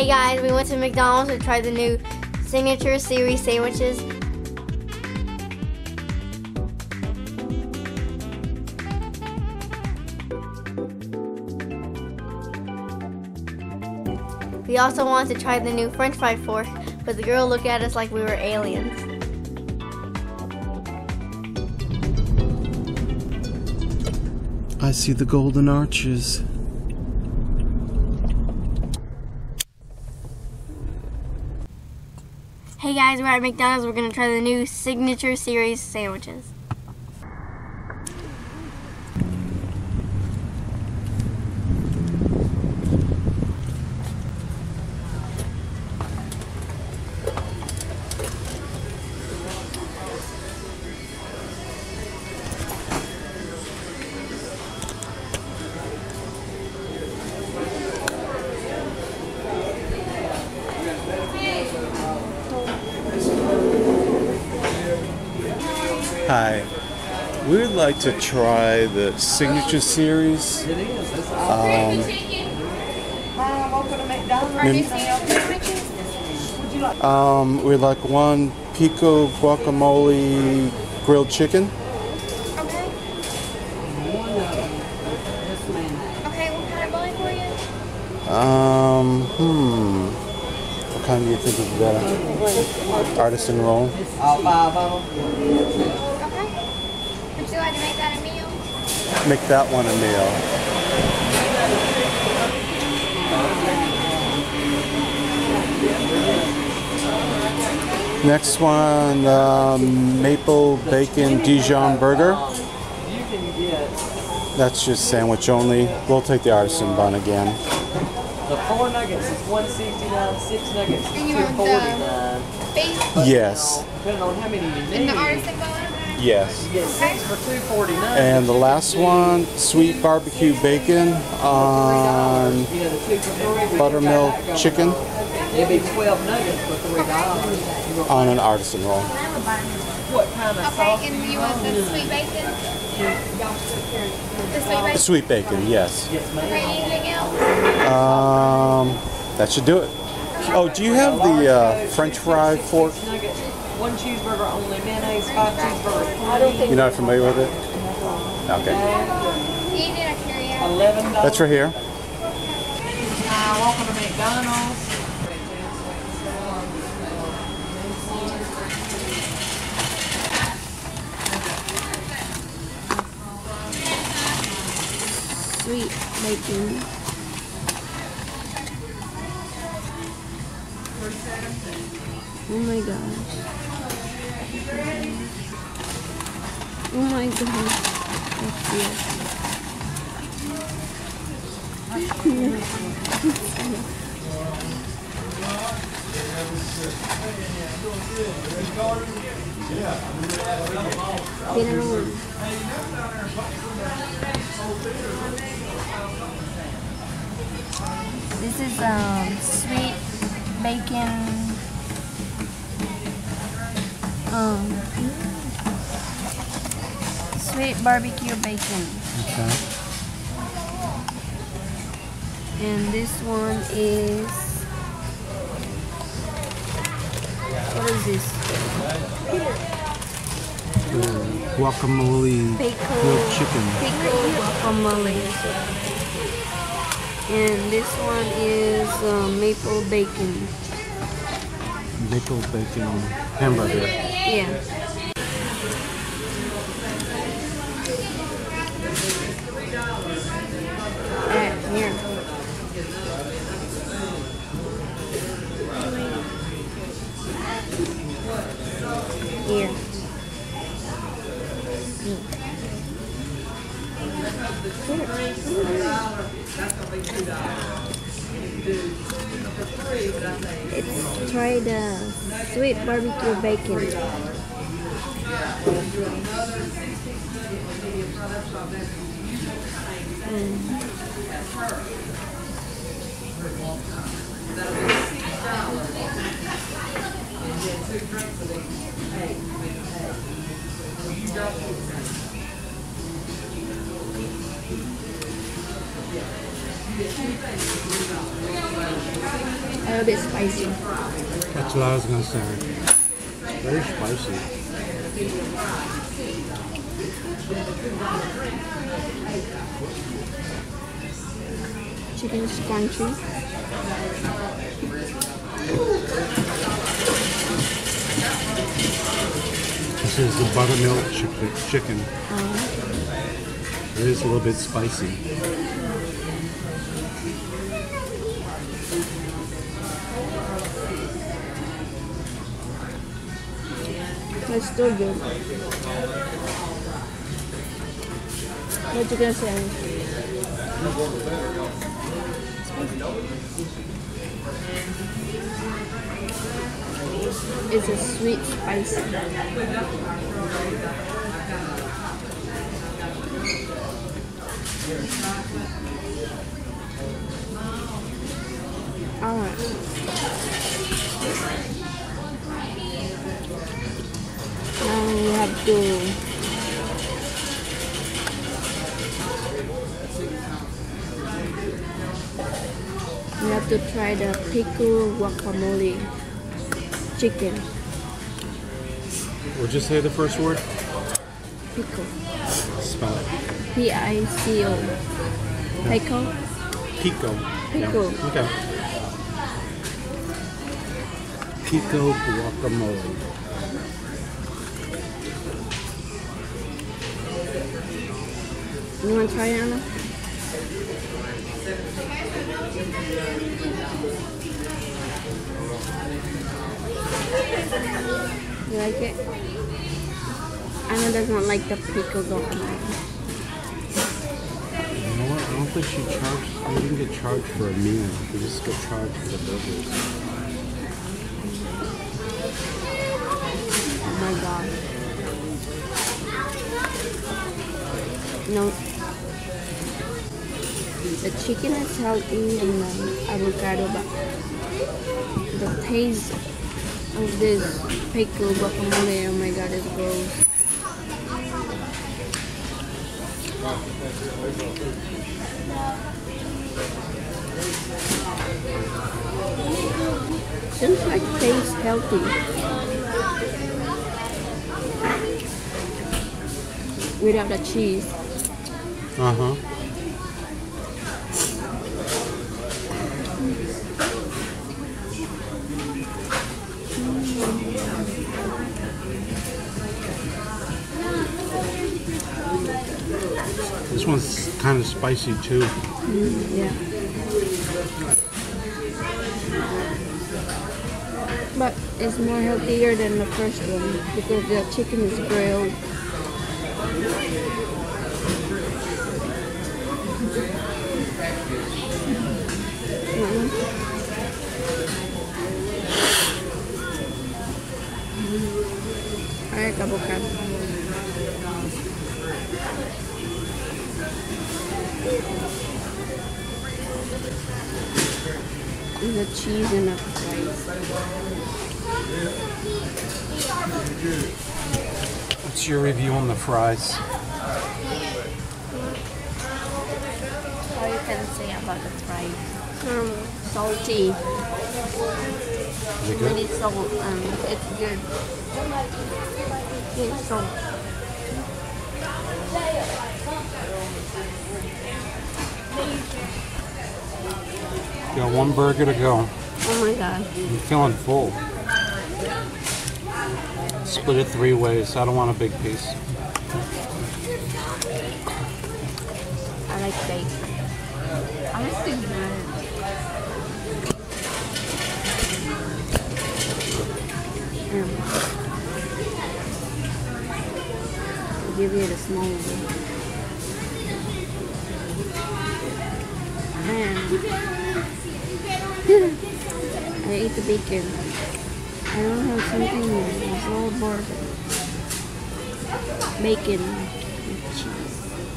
Hey guys, we went to McDonald's to try the new Signature Series sandwiches. We also wanted to try the new French fry fork, but the girl looked at us like we were aliens. I see the golden arches. Hey guys, we're at McDonald's. We're gonna try the new Signature Series sandwiches. Hi. We would like to try the Signature Series. We'd like one pico guacamole grilled chicken. Okay. Okay, what kind of bowling for you? What kind do you think is better? Artisan roll. Okay. Would you like to make that a meal? Make that one a meal. Next one, maple bacon Dijon burger. That's just sandwich only. We'll take the artisan bun again. The 4 nuggets is $169, 6 nuggets is $249. Yes. Depending on how many you need. And the artisan bun? Yes. You get 6 for $249. And the last one, sweet barbecue bacon on Yeah, the 2 for $3. buttermilk chicken It'd be 12 nuggets for $3. on an artisan roll. What kind of sauce? Okay, and you want the sweet bacon? The sweet bacon? Sweet bacon, yes. Yes, ma'am. Okay, anything else? That should do it. Oh, do you have the French fry fork? 6 nuggets, 1 cheeseburger only, mayonnaise, 5 cheeseburgers. You're not familiar with it? Okay. Eat it or carry out? $11. That's right here. Welcome to McDonald's. Sweet bacon. Oh my gosh. Oh my gosh. That's it. Get it on. This is sweet bacon. Sweet barbecue bacon. Okay. And this one is, what is this? Guacamole grilled chicken. Pickle guacamole. And this one is maple bacon. Maple bacon hamburger. Yeah. Here. Here. Let's try the sweet barbecue bacon. A little bit spicy. That's what I was gonna say. Very spicy. Chicken is crunchy. This is the buttermilk chicken. It is a little bit spicy. It's still good. What you gonna say? It's a sweet spicy. Alright. Now we have to try the pickle guacamole chicken. Would you say the first word? Pickle. Spell it. P-I-C-O. Pickle. Pico. Pickle. Yeah. Okay. Pico guacamole. You want to try it, Anna? You like it? Anna doesn't like the pickle guacamole. You know what? I don't think she charged. We didn't get charged for a meal. We just got charged for the burgers. Oh my god. No. The chicken is healthy and the avocado, but the taste of this pickle guacamole, oh my god, it's gross. Seems like tastes healthy. Without the cheese. Uh-huh. This one's kind of spicy too. Yeah. But it's more healthier than the first one because the chicken is grilled. Alright, avocado. The cheese and the fries. What's your review on the fries? What you can say about the fries? Salty. Is it good? Really salt. It's good. It's salt. Got one burger to go. Oh my god. I'm feeling full. Split it 3 ways. I don't want a big piece. I like steak. I like the bread. I'll give you the small one. I ate the bacon. I don't have something new. It's all burger. Bacon with cheese.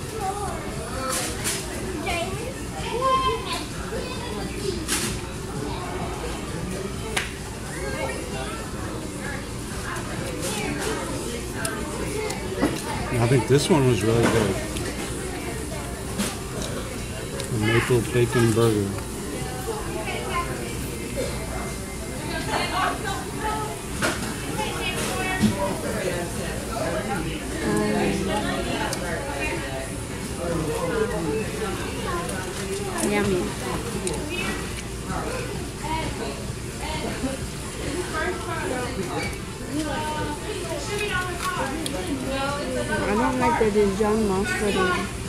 I think this one was really good. The maple bacon burger. Yummy. I don't like the Dijon mustard one.